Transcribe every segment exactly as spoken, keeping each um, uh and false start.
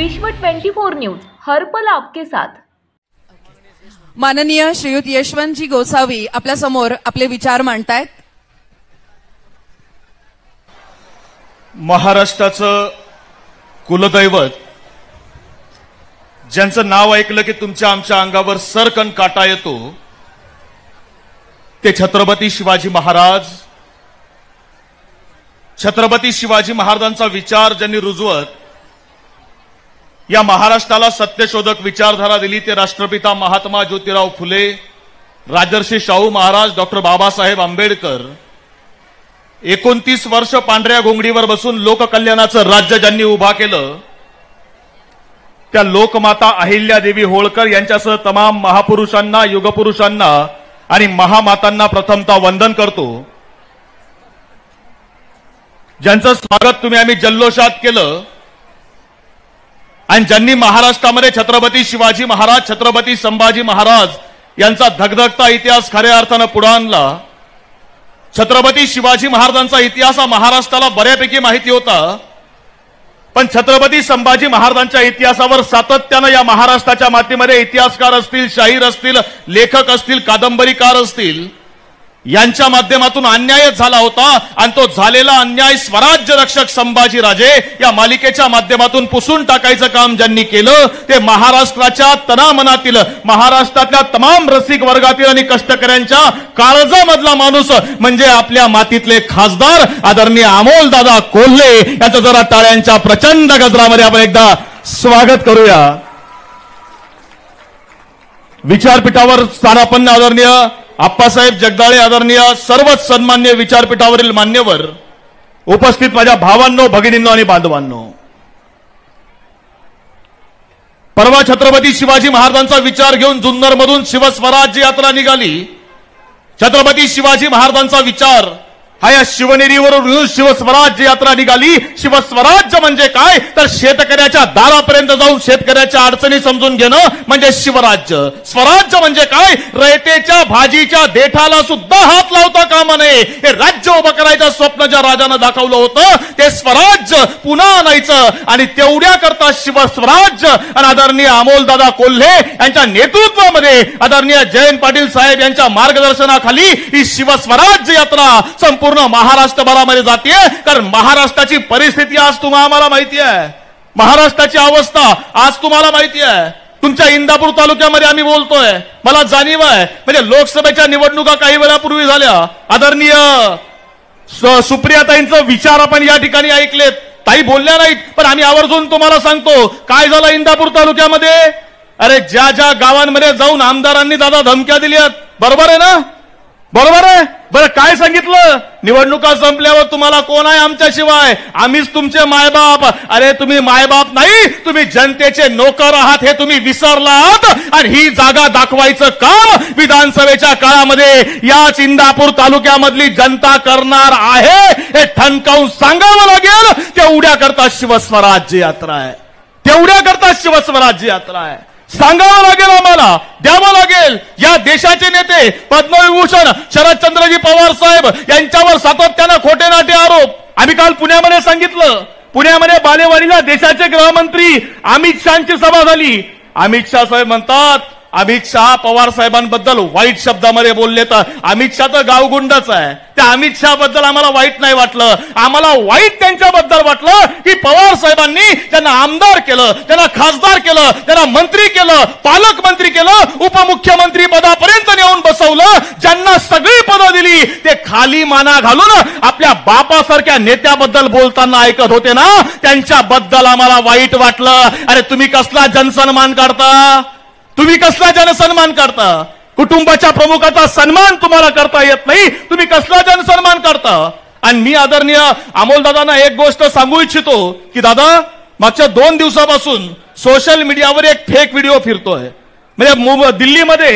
विश्व चोवीस न्यूज हर पल आपके साथ। माननीय श्रीयुत यशवंतजी गोसावी आपल्या समोर आपले विचार मांडतायत। महाराष्ट्राचं कुलदैवत ज्यांचं नाव ऐकलं की तुमच्या आमच्या अंगावर सरकन काटा येतो ते छत्रपती शिवाजी महाराज। छत्रपती शिवाजी महाराजांचा विचार ज्यांनी रुजवत या महाराष्ट्राला सत्यशोधक विचारधारा दिली ते राष्ट्रपिता महात्मा ज्योतिराव फुले, राजर्षी शाहू महाराज, डॉक्टर बाबासाहेब आंबेडकर। एकोणतीस वर्ष पांढऱ्या घोंगडीवर बसून लोककल्याणाचं राज्य ज्यांनी उभा केलं त्या लोकमाता अहिल्यादेवी होळकर यांच्यासह तमाम महापुरुषांना, युगपुरुषांना आणि महामातांना प्रथमतः वंदन करतो। ज्यांचं स्वागत तुम्ही आम्ही जल्लोषात केलं आणि ज्यांनी महाराष्ट्रामध्ये छत्रपती शिवाजी महाराज, छत्रपती संभाजी महाराज यांचा धगधगता इतिहास खऱ्या अर्थानं पुढे आणला। छत्रपती शिवाजी महाराजांचा इतिहास हा महाराष्ट्राला बऱ्यापैकी माहिती होता, पण छत्रपती संभाजी महाराजांच्या इतिहासावर सातत्यानं या महाराष्ट्राच्या मातीमध्ये इतिहासकार असतील, शाहीर असतील, लेखक असतील, कादंबरीकार असतील यांच्या माध्यमातून अन्याय झाला होता आणि तो झालेला अन्याय स्वराज्य रक्षक संभाजी राजे या मालिकेच्या माध्यमातून पुसून टाकायचं काम ज्यांनी केलं ते महाराष्ट्राच्या तनामनातील, महाराष्ट्रातल्या तमाम रसिक वर्गातील आणि कष्टकऱ्यांच्या काळजामधला माणूस म्हणजे आपल्या मातीतले खासदार आदरणीय अमोलदादा कोल्हे यांचं जरा टाळ्यांच्या प्रचंड गजरामध्ये आपण एकदा स्वागत करूया। विचारपीठावर स्थानापन्न आदरणीय आप्पासाहेब जगदाळे, आदरणीय सर्वच सन्मान्य विचारपीठावरील मान्यवर, उपस्थित माझ्या भावांनो, भगिनींनो आणि बांधवांनो, परवा छत्रपती शिवाजी महाराजांचा विचार घेऊन जुन्नर मधून शिवस्वराज्य यात्रा निघाली। छत्रपती शिवाजी महाराजांचा विचार हा या शिवनेरीवरून शिवस्वराज्य यात्रा निघाली। शिवस्वराज्य म्हणजे काय तर शेतकऱ्याच्या दारापर्यंत जाऊन शेतकऱ्याच्या अडचणी समजून घेणं म्हणजे शिवराज्य। स्वराज्य म्हणजे काय, रयतेच्या भाजीच्या देठाला सुद्धा हात लावता कामा नये हे राज्य उभं करायचं स्वप्न ज्या राजानं दाखवलं होतं ते स्वराज्य पुन्हा आणायचं आणि तेवढ्या करता शिवस्वराज्य आणि आदरणीय अमोलदादा कोल्हे यांच्या नेतृत्वामध्ये आदरणीय जयंत पाटील साहेब यांच्या मार्गदर्शनाखाली ही शिवस्वराज्य यात्रा संपूर्ण महाराष्ट्रभरामध्ये जाते। कारण महाराष्ट्राची परिस्थिती आज तुम्हाला आम्हाला माहिती आहे, महाराष्ट्राची अवस्था आज तुम्हाला माहिती आहे। तुमच्या इंदापूर तालुक्यामध्ये आम्ही बोलतोय, मला जाणीव आहे म्हणजे लोकसभेच्या निवडणुका काही वेळापूर्वी झाल्या। आदरणीय सुप्रियाताईंचं विचार आपण या ठिकाणी ऐकलेत, ताई बोलल्या नाहीत पण आम्ही आवर्जून तुम्हाला सांगतो काय झालं इंदापूर तालुक्यामध्ये। अरे ज्या ज्या गावांमध्ये जाऊन आमदारांनी दादा धमक्या दिल्यात, बरोबर आहे ना, बरोबर आहे। बरं काय सांगितलं, निवडणुका संपल्यावर तुम्हाला कोण आहे आमच्याशिवाय, आम्हीच तुमचे मायबाप। अरे तुम्ही मायबाप नाही, तुम्ही जनतेचे नोकर आहात हे तुम्ही विसरलात आणि ही जागा दाखवायचं काम विधानसभेच्या काळामध्ये याच इंदापूर तालुक्यामधली जनता करणार आहे हे ठणकावून सांगावं लागेल। तेवढ्या करता शिवस्वराज्य यात्रा आहे, तेवढ्या करता शिवस्वराज्य यात्रा आहे, सांगावं लागेल, आम्हाला द्यावं लागेल। या देशाचे नेते पद्मविभूषण शरदचंद्रजी पवार साहेब यांच्यावर सातत्यानं खोटे नाटे आरोप। आम्ही काल पुण्यामध्ये सांगितलं, पुण्यामध्ये बालेवाडीला देशाचे गृहमंत्री अमित शहाची सभा झाली। अमित शहा साहेब म्हणतात अमित शहा पवार साहेबांबद्दल वाईट शब्दामध्ये बोलले तर अमित शहा तर गावगुंडच आहे, त्या अमित शहा बद्दल आम्हाला वाईट नाही वाटलं, आम्हाला वाईट त्यांच्याबद्दल वाटलं की पवार साहेबांनी त्यांना आमदार केलं, त्यांना खासदार केलं, त्यांना मंत्री केलं, पालकमंत्री केलं, उपमुख्यमंत्री पदापर्यंत नेऊन बसवलं। ज्यांना सगळी पदं दिली ते खाली माना घालून आपल्या बापासारख्या नेत्याबद्दल बोलताना ऐकत होते ना, त्यांच्याबद्दल आम्हाला वाईट वाटलं। अरे तुम्ही कसला जनसन्मान काढता, तुम्ही कसला जनसन्मान करता, कुटुंबाच्या प्रमुखाचा सन्मान तुम्हाला करता येत नाही, तुम्ही कसला जनसन्मान करता। आणि मी आदरणीय अमोलदादांना एक गोष्ट सांगू इच्छितो की दादा मागच्या दोन दिवसापासून सोशल मीडियावर एक फेक व्हिडिओ फिरतोय, म्हणजे दिल्लीमध्ये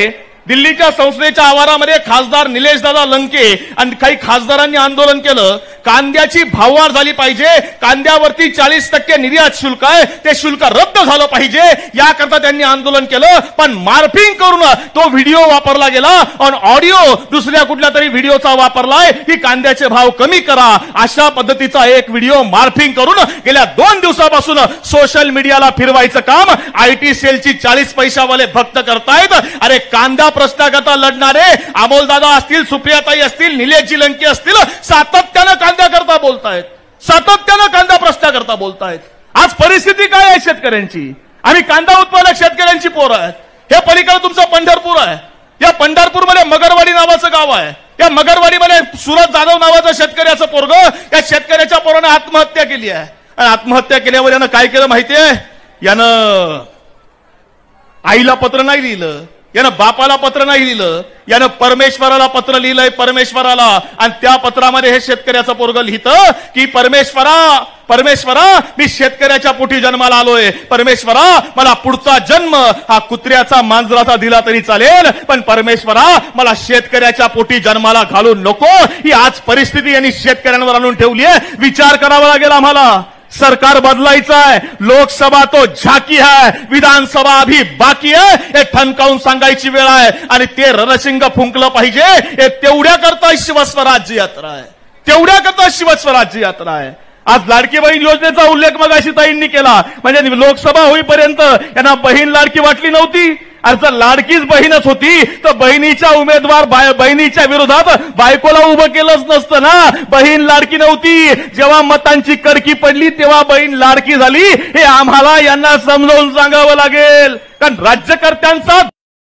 दिल्लीच्या संसदेच्या आवारामध्ये खासदार निलेश दादा लंके आणि काही खासदारांनी आंदोलन केलं, कांद्याची भाववाढ झाली पाहिजे, कांद्यावरती चाळीस टक्के निर्यात शुल्क आहे ते शुल्क रद्द झालं पाहिजे, याकरता त्यांनी आंदोलन केलं. पण मार्फिंग करून तो व्हिडिओ वापरला गेला आणि ऑडिओ दुसऱ्या कुठल्या तरी व्हिडिओचा वापरलाय की कांद्याचे भाव कमी करा, अशा पद्धतीचा एक व्हिडिओ मार्फिंग करून गेल्या दोन दिवसापासून सोशल मीडियाला फिरवायचं काम आयटी सेलची चाळीस पैशावाले भक्त करतायत. अरे कांदा प्रश्नाकरता लढणारे अमोलदादा असतील, सुप्रियाताई असतील, निलेशजी लंके असतील, सातत्यानं कांद्या करता बोलतायत, सातत्यानं कांदा प्रश्नाकरता बोलतायत. आज परिस्थिती काय आहे शेतकऱ्यांची? आम्ही कांदा उत्पादक शेतकऱ्यांची पोरं आहेत. हे पलीकडे तुमचं पंढरपूर आहे, या पंढरपूरमध्ये मगरवाडी नावाचं गाव आहे, या मगरवाडीमध्ये सुरत जाधव नावाचं शेतकऱ्याचं पोरग, या शेतकऱ्याच्या पोरानं आत्महत्या केली आहे. आणि आत्महत्या केल्यावर यानं काय केलं माहितीये? यानं आईला पत्र नाही लिहिलं, यानं बापाला पत्र नाही लिहिलं, यानं परमेश्वराला पत्र लिहिलंय, परमेश्वराला. आणि त्या पत्रामध्ये हे शेतकऱ्याचं पोरग लिहितं की परमेश्वरा परमेश्वरा मी शेतकऱ्याच्या पोटी जन्माला आलोय, परमेश्वरा मला पुढचा जन्म हा कुत्र्याचा मांजराचा दिला तरी चालेल, पण परमेश्वरा मला शेतकऱ्याच्या पोटी जन्माला घालू नको. ही आज परिस्थिती यांनी शेतकऱ्यांवर आणून ठेवली आहे. विचार करावा लागेल आम्हाला. सरकार बदलायचं आहे, लोकसभा तो झाकी है, विधानसभा अभी बाकी है, हे ठणकावून सांगायची वेळ आहे. आणि ते रणशिंग फुंकलं पाहिजे. हे तेवढ्या करता शिवस्वराज्य यात्रा आहे, तेवढ्या करता शिवस्वराज्य यात्रा आहे. आज लाडकी बहीण योजनेचा उल्लेख मगाशी ताईंनी केला, म्हणजे लोकसभा होईपर्यंत यांना बहीण लाडकी वाटली नव्हती. आणि जर लाडकीच बहीणच होती तर बहिणीच्या उमेदवार बहिणीच्या विरोधात बायकोला उभं केलंच नसतं ना. बहीण लाडकी नव्हती, जेव्हा मतांची कडकी पडली तेव्हा बहीण लाडकी झाली. हे आम्हाला यांना समजावून सांगावं लागेल, कारण राज्यकर्त्यांचा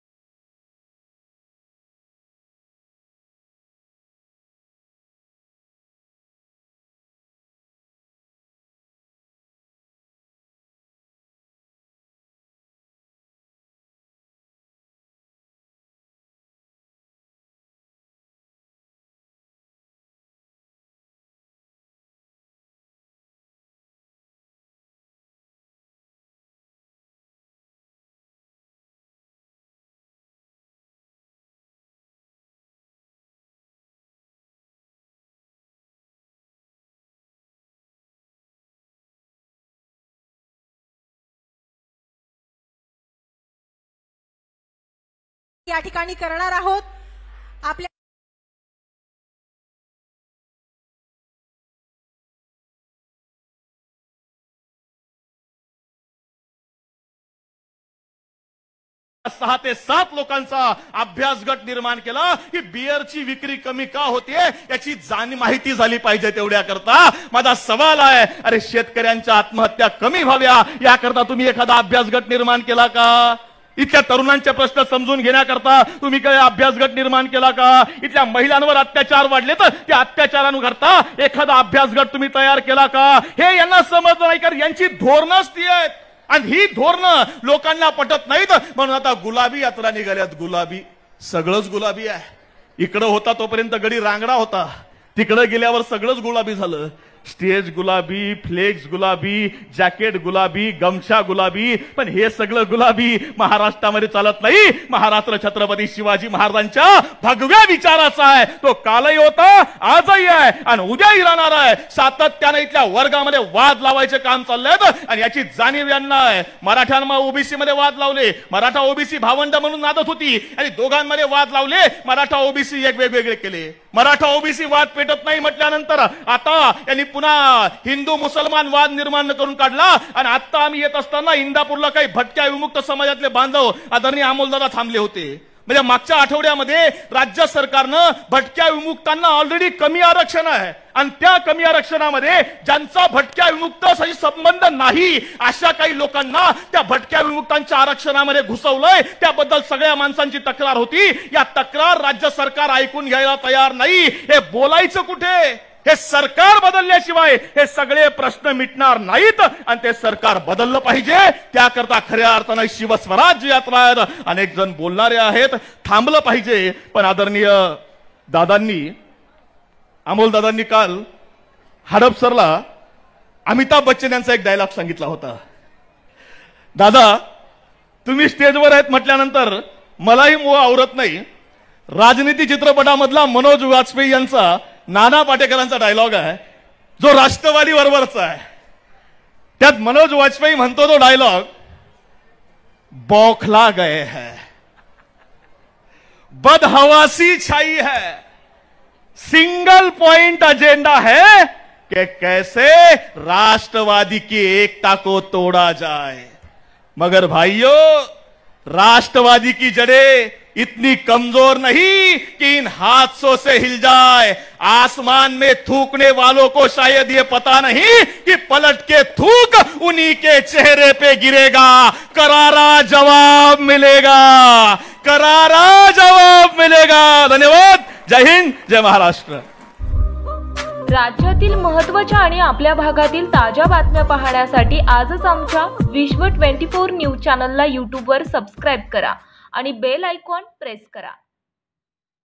या ठिकाणी करणार आहोत. आपल्या सहा ते सात लोकांचा अभ्यास गट निर्माण केला की बिअरची विक्री कमी का होते याची जाणीव माहिती झाली पाहिजे. तेवढ्या करता माझा सवाल आहे, अरे शेतकऱ्यांच्या आत्महत्या कमी व्हाव्या याकरता तुम्ही एखादा अभ्यास गट निर्माण केला का? इथल्या तरुणांचे प्रश्न समजून घेण्याकरता तुम्ही काय अभ्यास गट निर्माण केला का? इथल्या महिलांवर अत्याचार वाढले तर त्या अत्याचारांकरता एखादा अभ्यास गट तुम्ही तयार केला का? हे यांना समजत नाही, कारण यांची धोरणच ती आहेत आणि ही धोरणं लोकांना पटत नाहीत. म्हणून आता गुलाबी यात्रा निघाल्यात. गुलाबी, सगळंच गुलाबी आहे. इकडं होता तोपर्यंत गडी रांगडा होता, तिकडे गेल्यावर सगळंच गुलाबी झालं. स्टेज गुलाबी, फ्लेक्स गुलाबी, जॅकेट गुलाबी, गमछा गुलाबी. पण हे सगळं गुलाबी महाराष्ट्रामध्ये चालत नाही. महाराष्ट्र छत्रपती शिवाजी महाराजांच्या भगव्या विचाराचा आहे. तो कालही होता, आजही आहे आणि उद्याही राहणार आहे. सातत्याने इथल्या वर्गामध्ये वाद लावायचे काम चाललंय आणि याची जाणीव यांना आहे. मराठ्यांना ओबीसी मध्ये वाद लावले, मराठा ओबीसी भावंड म्हणून नादत होती आणि दोघांमध्ये वाद लावले, मराठा ओबीसी एक वेगवेगळे केले. मराठा ओबीसी वाद पेटत नाही म्हटल्यानंतर आता यांनी पुन्हा हिंदू मुसलमान वाद निर्माण करून काढला. आणि आता आम्ही येत असताना इंदापूरला काही भटक्या विमुक्त समाजातले बांधव आदरणीय अमोलदादा थांबले होते. म्हणजे मागच्या आठवड्यामध्ये राज्य सरकारनं भटक्या विमुक्तांना ऑलरेडी कमी आरक्षण आहे आणि त्या कमी आरक्षणामध्ये ज्यांचा भटक्या विमुक्ताशी संबंध नाही अशा काही लोकांना त्या भटक्या विमुक्तांच्या आरक्षणामध्ये घुसवलंय. त्याबद्दल सगळ्या माणसांची तक्रार होती. या तक्रार राज्य सरकार ऐकून घ्यायला तयार नाही. हे बोलायचं कुठे? हे सरकार बदलल्याशिवाय हे सगळे प्रश्न मिटणार नाहीत आणि ते सरकार बदललं पाहिजे. त्याकरता खऱ्या अर्थानं शिवस्वराज्य यात्रा आहेत. अनेक जण बोलणारे आहेत, थांबलं पाहिजे. पण आदरणीय दादांनी, अमोलदादांनी काल हडपसरला अमिताभ बच्चन यांचा एक डायलॉग सांगितला होता. दादा तुम्ही स्टेजवर आहेत म्हटल्यानंतर मलाही मोह आवरत नाही. राजनीती चित्रपटामधला मनोज वाजपेयी यांचा नाना पाटेकरांचा डायलॉग आहे जो राष्ट्रवादी बरोबरचा आहे. त्यात मनोज वाजपेयी म्हणतो तो डायलॉग, बौखला गए हैं, बदहवासी छाई है, सिंगल पॉइंट एजेंडा है कि कैसे राष्ट्रवादी की एकता को तोड़ा जाए. मगर भाइयों, राष्ट्रवादी की जड़ें इतनी कमजोर नहीं कि इन हादसों से हिल जाए. आसमान में थूकने वालों को शायद ये पता नहीं कि पलट के थूक उन्हीं के चेहरे पे गिरेगा. करारा जवाब मिलेगा, करारा जवाब मिलेगा. धन्यवाद. जय हिंद, जय महाराष्ट्र. राज्यातील महत्त्वाच्या आणि आपल्या भागातील ताज्या बातम्या पाहण्यासाठी आजच आमच्या विश्व चोवीस न्यूज चॅनलला यूट्यूबवर सबस्क्राईब करा आणि बेल आयकॉन प्रेस करा.